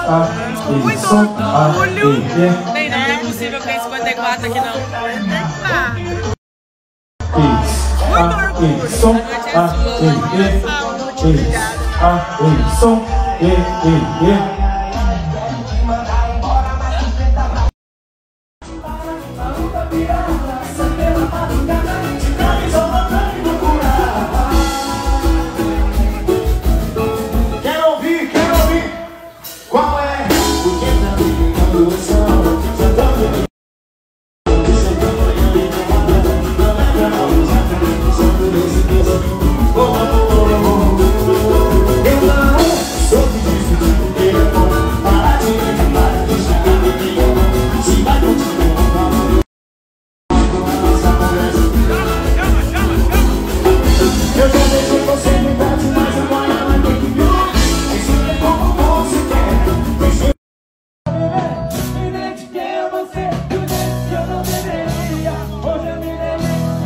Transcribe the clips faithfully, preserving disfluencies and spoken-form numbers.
Muito orgulho. Nem não, não é possível que tem cinquenta e quatro aqui não. Muito orgulho. A noite é sua. Muito obrigada.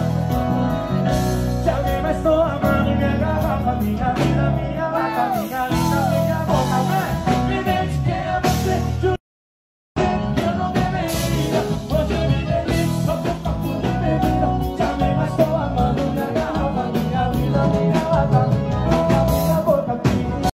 Minha vida, minha vaca, minha